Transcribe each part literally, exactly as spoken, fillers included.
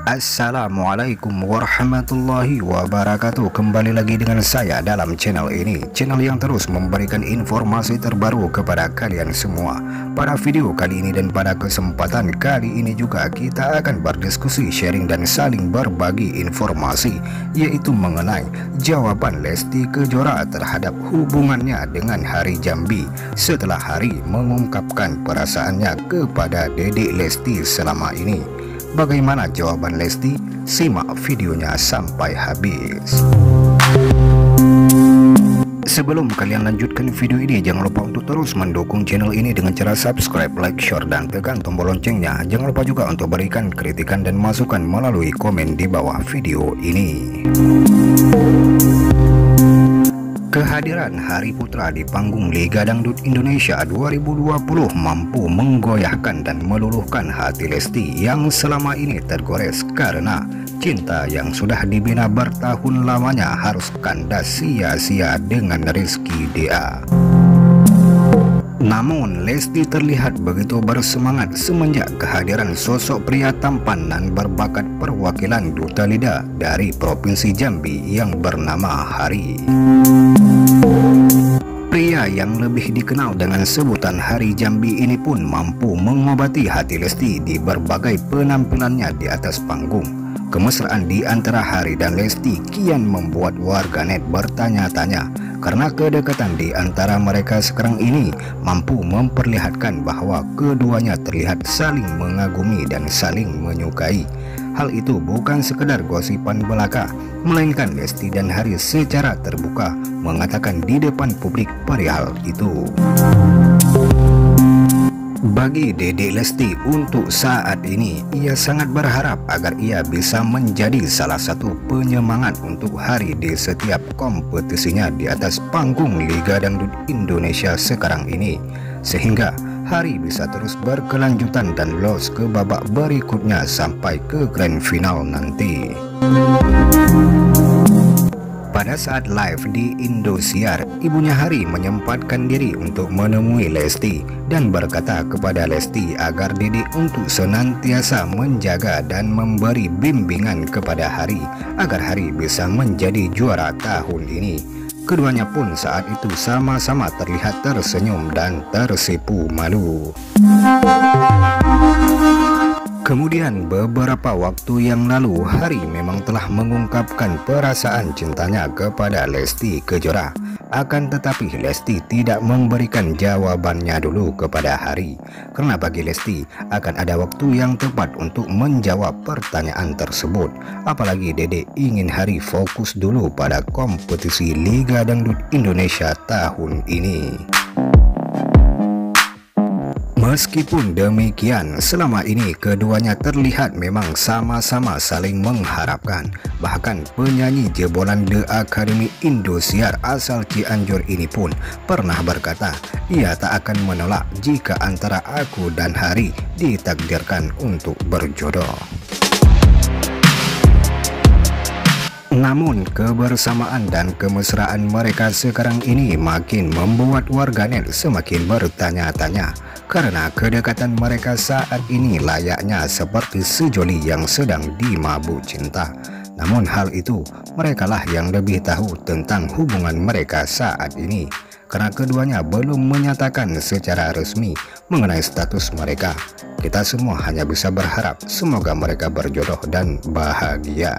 Assalamualaikum warahmatullahi wabarakatuh. Kembali lagi dengan saya dalam channel ini, channel yang terus memberikan informasi terbaru kepada kalian semua. Pada video kali ini dan pada kesempatan kali ini juga kita akan berdiskusi, sharing dan saling berbagi informasi, yaitu mengenai jawaban Lesti Kejora terhadap hubungannya dengan Hari Jambi setelah Hari mengungkapkan perasaannya kepada Dedek Lesti selama ini. Bagaimana jawaban Lesti? Simak videonya sampai habis. Sebelum kalian lanjutkan video ini, jangan lupa untuk terus mendukung channel ini dengan cara subscribe, like, share, dan tekan tombol loncengnya. Jangan lupa juga untuk berikan kritikan dan masukan melalui komen di bawah video ini. Kehadiran Hari Putra di panggung Liga Dangdut Indonesia dua ribu dua puluh mampu menggoyahkan dan meluluhkan hati Lesti yang selama ini tergores karena cinta yang sudah dibina bertahun lamanya harus kandas sia-sia dengan Rizky Dea. Namun Lesti terlihat begitu bersemangat semenjak kehadiran sosok pria tampan dan berbakat perwakilan Duta Lidah dari Provinsi Jambi yang bernama Hari. Pria yang lebih dikenal dengan sebutan Hari Jambi ini pun mampu mengobati hati Lesti di berbagai penampilannya di atas panggung. Kemesraan di antara Hari dan Lesti kian membuat warganet bertanya-tanya karena kedekatan di antara mereka sekarang ini mampu memperlihatkan bahwa keduanya terlihat saling mengagumi dan saling menyukai. Hal itu bukan sekedar gosipan belaka, melainkan Lesti dan Hari secara terbuka mengatakan di depan publik perihal itu. Bagi Dedek Lesti untuk saat ini, ia sangat berharap agar ia bisa menjadi salah satu penyemangat untuk Hari di setiap kompetisinya di atas panggung Liga Dangdut Indonesia sekarang ini, sehingga Hari bisa terus berkelanjutan dan lolos ke babak berikutnya sampai ke grand final nanti. Pada saat live di Indosiar, ibunya Hari menyempatkan diri untuk menemui Lesti dan berkata kepada Lesti agar Dedek untuk senantiasa menjaga dan memberi bimbingan kepada Hari agar Hari bisa menjadi juara tahun ini. Keduanya pun saat itu sama-sama terlihat tersenyum dan tersipu malu. Kemudian beberapa waktu yang lalu Hari memang telah mengungkapkan perasaan cintanya kepada Lesti Kejora. Akan tetapi Lesti tidak memberikan jawabannya dulu kepada Hari, karena bagi Lesti akan ada waktu yang tepat untuk menjawab pertanyaan tersebut. Apalagi Dedek ingin Hari fokus dulu pada kompetisi Liga Dangdut Indonesia tahun ini. Meskipun demikian, selama ini keduanya terlihat memang sama-sama saling mengharapkan. Bahkan penyanyi jebolan The Academy Indosiar asal Cianjur ini pun pernah berkata, ia tak akan menolak jika antara aku dan Hari ditakdirkan untuk berjodoh. Namun kebersamaan dan kemesraan mereka sekarang ini makin membuat warganet semakin bertanya-tanya, karena kedekatan mereka saat ini layaknya seperti sejoli yang sedang dimabuk cinta. Namun hal itu merekalah yang lebih tahu tentang hubungan mereka saat ini, karena keduanya belum menyatakan secara resmi mengenai status mereka. Kita semua hanya bisa berharap semoga mereka berjodoh dan bahagia.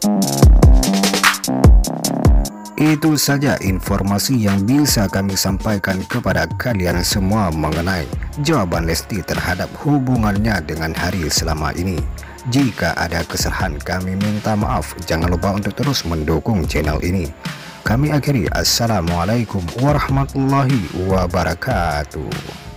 Itu saja informasi yang bisa kami sampaikan kepada kalian semua mengenai jawaban Lesti terhadap hubungannya dengan Hari selama ini. Jika ada kesalahan kami minta maaf. Jangan lupa untuk terus mendukung channel ini. Kami akhiri. Assalamualaikum warahmatullahi wabarakatuh.